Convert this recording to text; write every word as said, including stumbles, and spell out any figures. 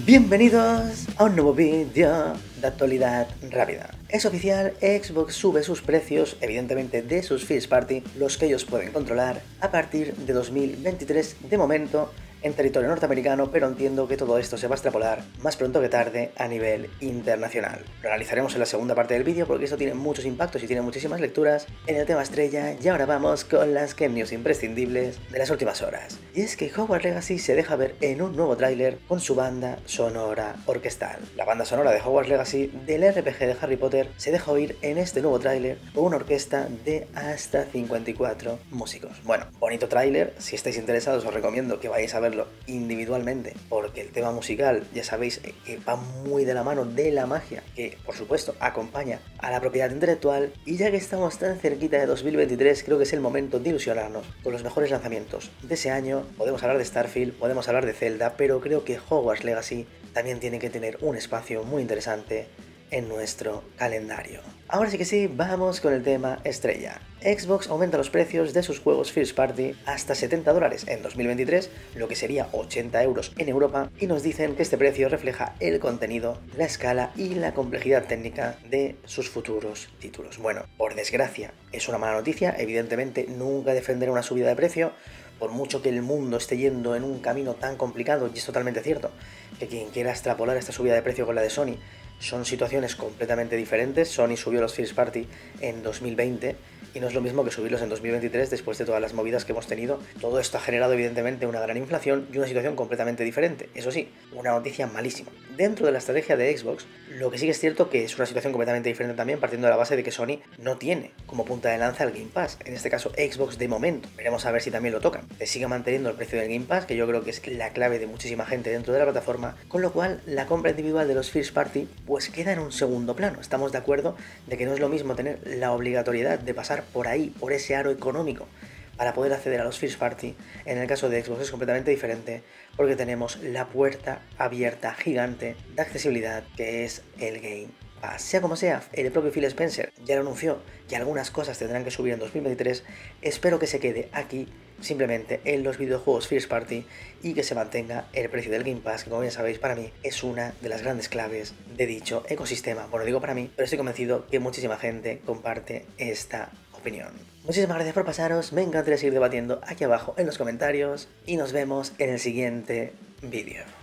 Bienvenidos a un nuevo vídeo de actualidad rápida. Es oficial, Xbox sube sus precios, evidentemente de sus First Party, los que ellos pueden controlar, a partir de dos mil veintitrés de momento en territorio norteamericano, pero entiendo que todo esto se va a extrapolar más pronto que tarde a nivel internacional. Lo analizaremos en la segunda parte del vídeo porque esto tiene muchos impactos y tiene muchísimas lecturas en el tema estrella, y ahora vamos con las Game News imprescindibles de las últimas horas. Y es que Hogwarts Legacy se deja ver en un nuevo tráiler con su banda sonora orquestal. La banda sonora de Hogwarts Legacy del R P G de Harry Potter se deja oír en este nuevo tráiler con una orquesta de hasta cincuenta y cuatro músicos. Bueno, bonito tráiler, si estáis interesados os recomiendo que vayáis a ver individualmente, porque el tema musical ya sabéis que va muy de la mano de la magia que por supuesto acompaña a la propiedad intelectual. Y ya que estamos tan cerquita de dos mil veintitrés, creo que es el momento de ilusionarnos con los mejores lanzamientos de ese año. Podemos hablar de Starfield, podemos hablar de Zelda, pero creo que Hogwarts Legacy también tiene que tener un espacio muy interesante en nuestro calendario. Ahora sí que sí, vamos con el tema estrella. Xbox aumenta los precios de sus juegos First Party hasta setenta dólares en dos mil veintitrés, lo que sería ochenta euros en Europa, y nos dicen que este precio refleja el contenido, la escala y la complejidad técnica de sus futuros títulos. Bueno, por desgracia, es una mala noticia, evidentemente nunca defenderé una subida de precio, por mucho que el mundo esté yendo en un camino tan complicado, y es totalmente cierto, que quien quiera extrapolar esta subida de precio con la de Sony, son situaciones completamente diferentes. Sony subió los First Party en dos mil veinte y no es lo mismo que subirlos en dos mil veintitrés después de todas las movidas que hemos tenido. Todo esto ha generado evidentemente una gran inflación y una situación completamente diferente. Eso sí, una noticia malísima. Dentro de la estrategia de Xbox, lo que sí que es cierto que es una situación completamente diferente también, partiendo de la base de que Sony no tiene como punta de lanza el Game Pass. En este caso Xbox de momento. Veremos a ver si también lo tocan. Se sigue manteniendo el precio del Game Pass, que yo creo que es la clave de muchísima gente dentro de la plataforma, con lo cual la compra individual de los First Party pues queda en un segundo plano. Estamos de acuerdo de que no es lo mismo tener la obligatoriedad de pasar por ahí, por ese aro económico, para poder acceder a los First Party. En el caso de Xbox es completamente diferente, porque tenemos la puerta abierta gigante de accesibilidad que es el Game Pass. Sea como sea, el propio Phil Spencer ya lo anunció, que algunas cosas tendrán que subir en dos mil veintitrés. Espero que se quede aquí, simplemente en los videojuegos First Party, y que se mantenga el precio del Game Pass, que como ya sabéis, para mí es una de las grandes claves de dicho ecosistema. Bueno, digo para mí, pero estoy convencido que muchísima gente comparte esta opinión. Muchísimas gracias por pasaros, me encantaría seguir debatiendo aquí abajo en los comentarios, y nos vemos en el siguiente vídeo.